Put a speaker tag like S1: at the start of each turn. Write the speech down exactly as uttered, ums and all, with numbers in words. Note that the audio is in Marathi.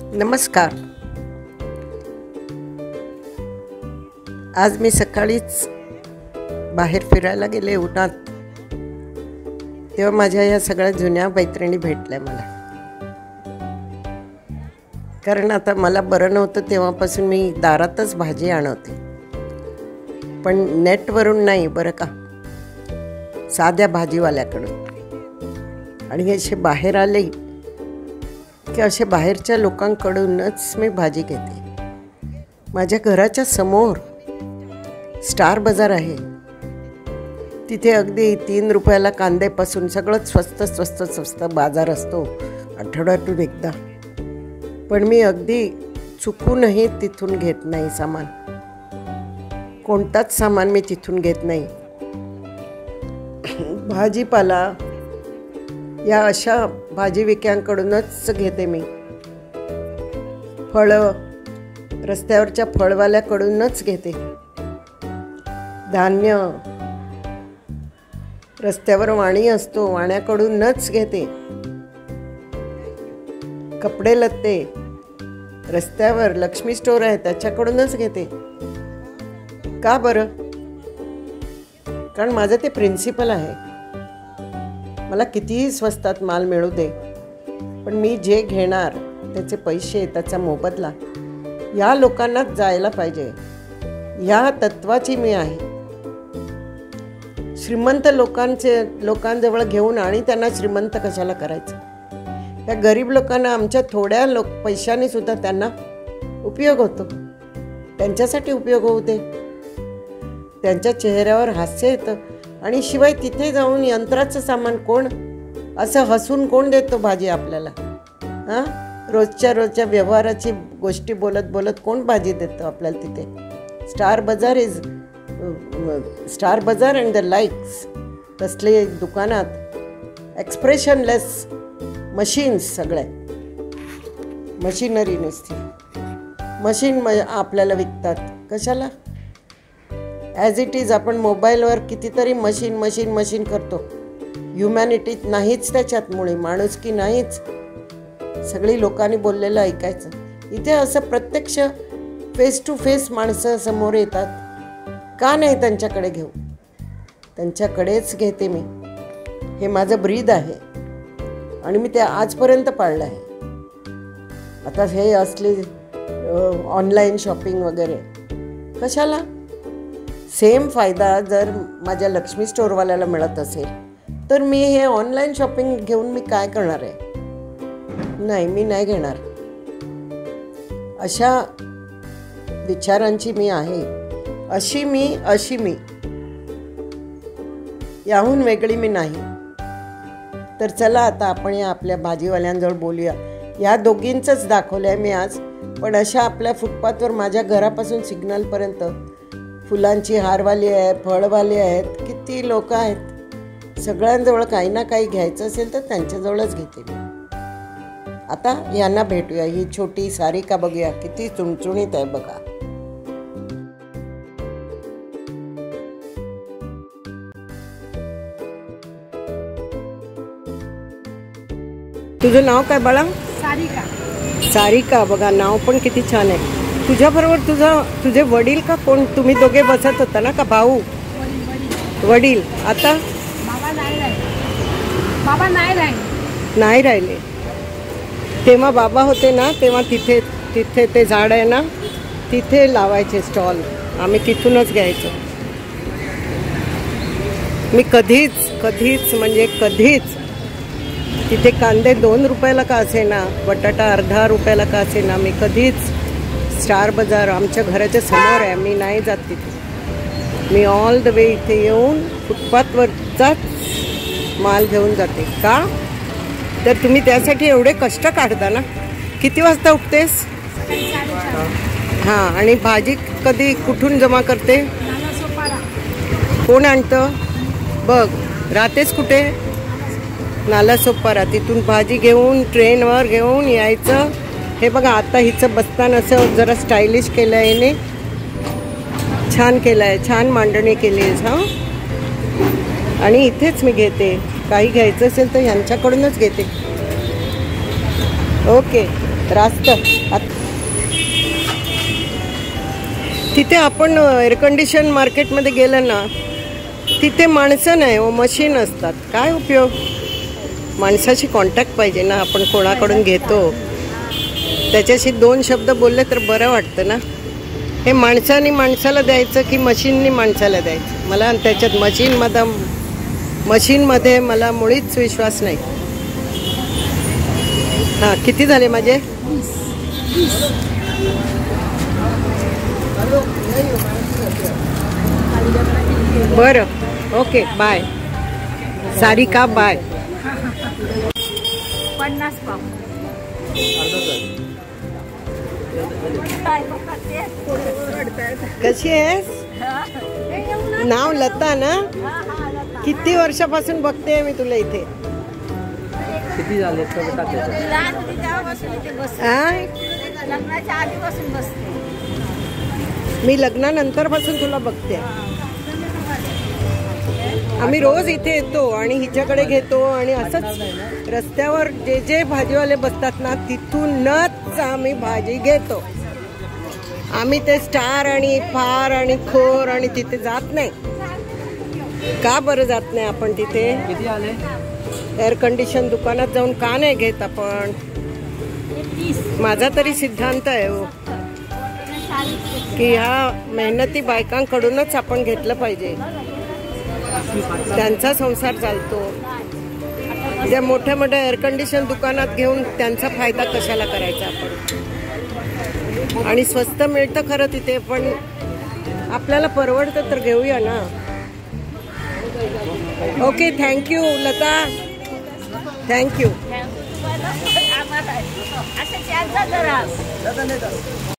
S1: नमस्कार. आज मी सकाळीच बाहेर फिरायला गेले उन्हात, तेव्हा माझ्या या सगळ्या जुन्या मैत्रिणी भेटल्या मला. कारण आता मला बरं नव्हतं तेव्हापासून मी दारातच भाजी आणवते, पण नेटवरून नाही बरं का, साध्या भाजीवाल्याकडून. आणि असे बाहेर आले की असे बाहेरच्या लोकांकडूनच मी भाजी घेते. माझ्या घराच्या समोर स्टार बाजार आहे, तिथे अगदी तीन रुपयाला कांद्यापासून सगळंच स्वस्त स्वस्त स्वस्त बाजार असतो आठवड्यातून एकदा. पण मी अगदी चुकूनही तिथून घेत नाही सामान, कोणताच सामान मी तिथून घेत नाही. भाजीपाला या अशा भाजी विक्यांकडूनच घेते मी. फळं रस्त्यावरच्या फळवाल्याकडूनच घेते. धान्य रस्त्यावर वाणी असतो, वाण्याकडूनच घेते. कपडे लत्ते रस्त्यावर लक्ष्मी स्टोअर आहे त्याच्याकडूनच घेते. का बरं? कारण माझं ते प्रिन्सिपल आहे, मला कितीही स्वस्तात माल मिळू दे, पण मी जे घेणार त्याचे पैसे, त्याचा मोबदला या लोकांनाच जायला पाहिजे, या तत्वाची मी आहे. श्रीमंत लोकांचे लोकांजवळ घेऊन आणि त्यांना श्रीमंत कशाला करायचं? या गरीब लोकांना आमच्या थोड्या लोक पैशाने सुद्धा त्यांना उपयोग होतो, त्यांच्यासाठी उपयोग होऊ दे. त्यांच्या चेहऱ्यावर हास्य येतं. आणि शिवाय तिथे जाऊन यंत्राचं सामान कोण, असं हसून कोण देतो भाजी आपल्याला? हां, रोजच्या रोजच्या व्यवहाराची गोष्टी बोलत बोलत कोण भाजी देतं आपल्याला तिथे? Star Bazaar is Star Bazaar and the likes तसले दुकानात एक्सप्रेशनलेस मशीन्स, सगळ्या मशिनरी नसते, मशीन म आपल्याला विकतात. कशाला? ॲज इट इज आपण मोबाईलवर कितीतरी मशीन मशीन मशीन करतो. ह्युमॅनिटी नाहीच त्याच्यात, मुळे माणुसकी नाहीच. सगळी लोकांनी बोललेलं ऐकायचं. इथे असं प्रत्यक्ष फेस टू फेस माणसं समोर येतात. का नाही त्यांच्याकडे घेऊ? त्यांच्याकडेच घेते मी. हे माझं ब्रीद आहे आणि मी ते आजपर्यंत पाळलं आहे. आता हे असले ऑनलाईन शॉपिंग वगैरे कशाला? सेम फायदा जर माझ्या लक्ष्मी स्टोअरवाल्याला मिळत असेल तर मी हे ऑनलाईन शॉपिंग घेऊन मी काय करणार आहे? नाही, मी नाही घेणार. अशा विचारांची मी आहे. अशी मी अशी मी याहून वेगळी मी नाही. तर चला आता आपण या आपल्या भाजीवाल्यांजवळ बोलूया. या दोघींचंच दाखवलं आहे मी आज, पण अशा आपल्या फुटपाथवर माझ्या घरापासून सिग्नलपर्यंत फुलांची हारवाली आहे, फळवाले आहेत, किती लोक आहेत. सगळ्यांजवळ काही ना काही घ्यायचं असेल तर त्यांच्याजवळच घेते मी. आता यांना भेटूया. ही छोटी सारिका बघूया, किती चुणचुणीत आहे बघा. तुझं नाव काय बाळा?
S2: सारिका.
S1: सारिका, बघा नाव पण किती छान आहे. तुझ्याबरोबर तुझं तुझे वडील का कोण? तुम्ही दोघे बसत होता ना, का भाऊ? वडील. आता
S2: बाबा नाही राहिले. बाबा नाही राहिले
S1: नाही राहिले तेव्हा बाबा होते ना, तेव्हा तिथे तिथे ते झाड आहे ना, तिथे लावायचे स्टॉल. आम्ही तिथूनच घ्यायचो. मी कधीच कधीच म्हणजे कधीच तिथे कांदे दोन रुपयाला का असेना, बटाटा अर्धा रुपयाला का असेना, मी कधीच स्टार बाजार आमच्या घराच्या समोर आहे, मी नाही जात तिथे. मी ऑल द वे इथे येऊन फुटपाथवरचाच माल घेऊन जाते. का? तर तुम्ही त्यासाठी एवढे कष्ट काढता ना. किती वाजता उठतेस? हां, आणि भाजी कधी कुठून जमा करते? कोण आणतं? बघ, राहतेस कुठे? नाला सोपारा. तिथून भाजी घेऊन ट्रेनवर घेऊन यायचं. हे बघा, आता हिचं बसताना असं जरा स्टायलिश केलं आहे याने, छान केलं आहे, छान मांडणी केली आहे. हां, आणि इथेच मी घेते. काही घ्यायचं असेल तर ह्यांच्याकडूनच घेते. ओके. रास्त आत- तिथे आपण एअर कंडिशन मार्केटमध्ये गेलं ना, तिथे माणसं नाही व मशीन असतात. काय उपयोग? माणसाशी कॉन्टॅक्ट पाहिजे ना, आपण कोणाकडून घेतो त्याच्याशी दोन शब्द बोलले तर बरं वाटतं ना. हे माणसाने माणसाला द्यायचं की मशीननी माणसाला द्यायचं? मला त्याच्यात मशीनमध्ये मशीनमध्ये मला मुळीच विश्वास नाही. हां, किती झाले माझे? बरं, ओके, बाय सारिका, बाय.
S2: पन्नास पाव.
S1: कशी आहेस? नाव लता ना? किती वर्षापासून बघते मी तुला इथे.
S3: किती झाले?
S2: लग्नाच्या आधीपासून बसते
S1: मी. लग्नानंतर पासून तुला बघते. आम्ही रोज इथे येतो आणि हिच्याकडे घेतो आणि असंच रस्त्यावर जे जे भाजीवाले बसतात ना, तिथूनच आम्ही भाजी घेतो. आम्ही ते स्टार आणि फार आणि खोर आणि तिथे जात नाही. का बरं जात नाही आपण तिथे?
S3: किती आले?
S1: एअर कंडिशन दुकानात जाऊन का नाही घेत आपण? माझा तरी सिद्धांत आहे हो की ह्या मेहनती बायकांकडूनच आपण घेतलं पाहिजे. त्यांचा संसार चालतो. त्या मोठ्या मोठ्या एअर कंडिशन दुकानात घेऊन त्यांचा फायदा कशाला करायचा आपण? आणि स्वस्त मिळतं खरं तिथे, पण आपल्याला परवडतं तर घेऊया ना. Okay, thank you Lata, thank you.
S2: असं